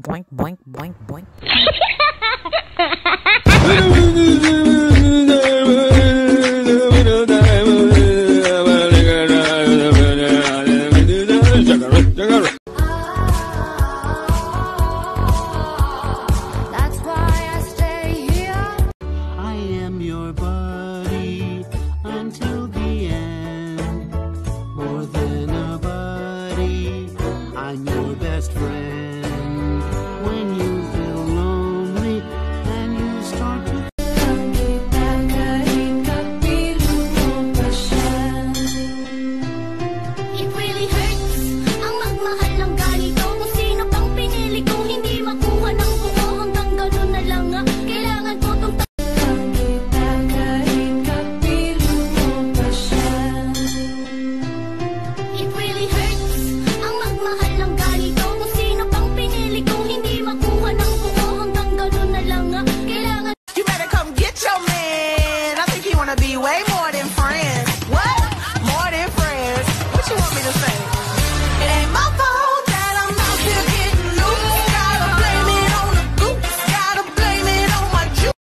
boink, boink, boink, boink. That's why I stay here. I am your buddy until the end. More than a buddy, I'm your best friend. When you feel lonely and you start to It really hurts ang magmahal ng ganito. Kung sino pang pinili ko, hindi makuha ng buo. Hanggang ganun na lang nga, kailangan ko tong It really hurts ang magmahal ng ganito. Kung sino pang pinili ko, hindi makuha ng buo. Hanggang ganun na lang nga, kailangan You better come get your man. I think you wanna be way more than friends. What? More than friends? What you want me to say? It ain't my fault that I'm out here getting loose. Gotta blame it on the goose. Gotta blame it on my juice.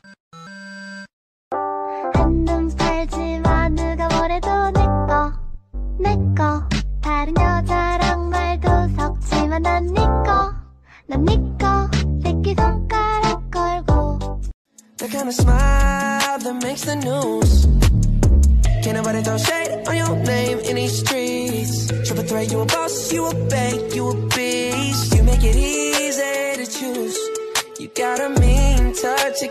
한눈 팔지마 누가 뭐래도 내꺼 다른 여자랑 말도 섞지만 난 니꺼 새끼 손가락 걸고 The kind of smile that makes the news. Can't nobody throw shade on your name in these streets. Triple threat, you a boss, you a bank, you a beast. You make it easy to choose. You got a mean touch.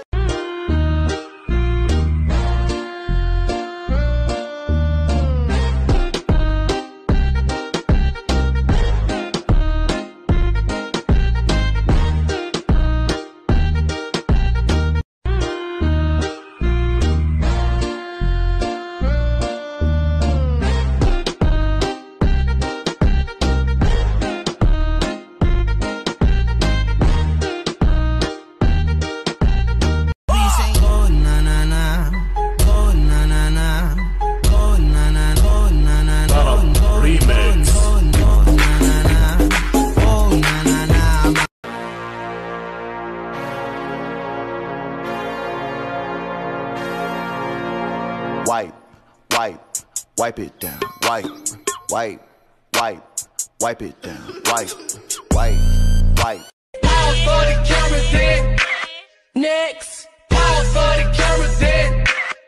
Wipe it down. Wipe it down. Wipe. Pause for the camera then. Next. Pause for the camera then.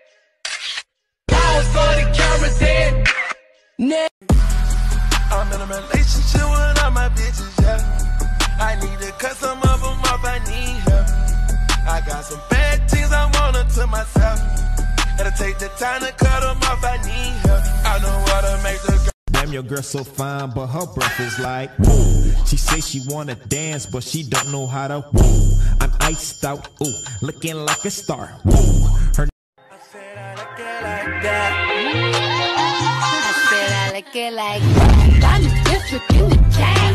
Pause for the camera then. Next. I'm in a relationship with all my bitches, yeah. I need to cut some of them off, I need help. I got some bad things I want to myself. Gotta take the time to cut them off, I need help. I know what to make the girl. Damn, your girl so fine, but her breath is like woo. She say she wanna dance, but she don't know how to woo. I'm iced out, ooh, looking like a star. Woo. Her I said I like it like that. I said I like it like that. I'm the district in the chain.